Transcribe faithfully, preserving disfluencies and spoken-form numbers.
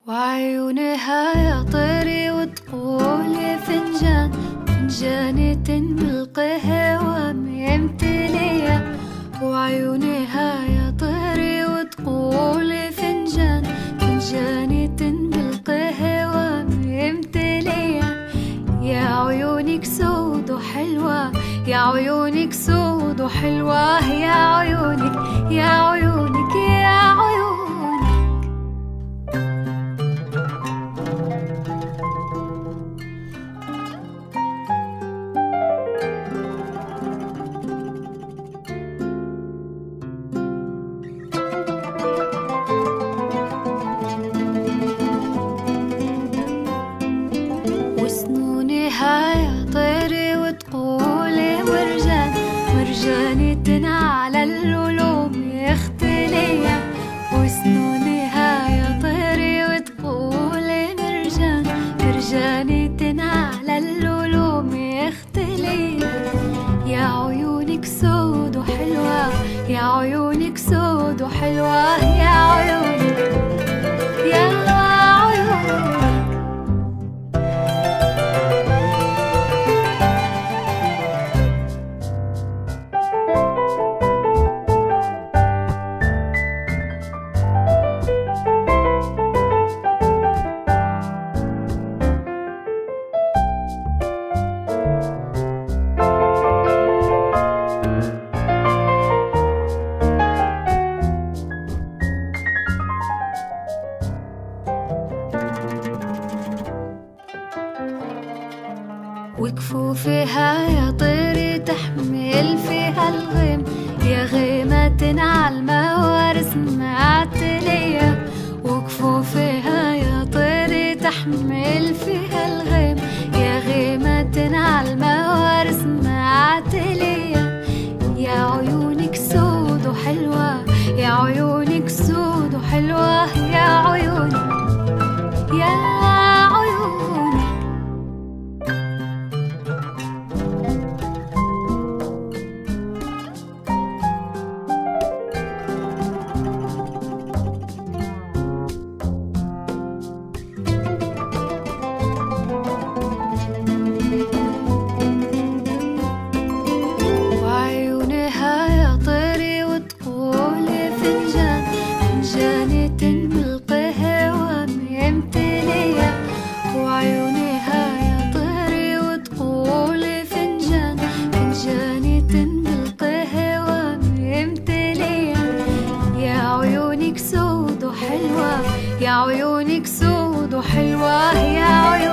وعيونها يا طيري وتقولي فنجان فنجاني تنمي القهوة ممتلية. وعيونها يا طيري وتقولي فنجان فنجاني تنمي القهوة ممتلية. يا عيونك سود وحلوة يا عيونك سود وحلوة يا عيونك يا عيونك يا عيونك. وسنونها يا طيري وتقولي مرجان مرجاني على اللولوم يختلية. وسنونها يا طيري وتقولي مرجان مرجاني على اللولوم يختلية. يا عيونك سود وحلوة يا عيونك سود وحلوة يا عيونك يا عيونك. وكفوفها يا طيري تحمل فيها الغيم يا غيمة عالموارس معتلية. وكفوفها يا طيري تحمل فيها الغيم يا غيمة عالموارس معتلية. يا عيونك سود وحلوة يا عيونك سود وحلوة يا عيونك يا عيونك. يا عيونك سود وحلوة يا عيونك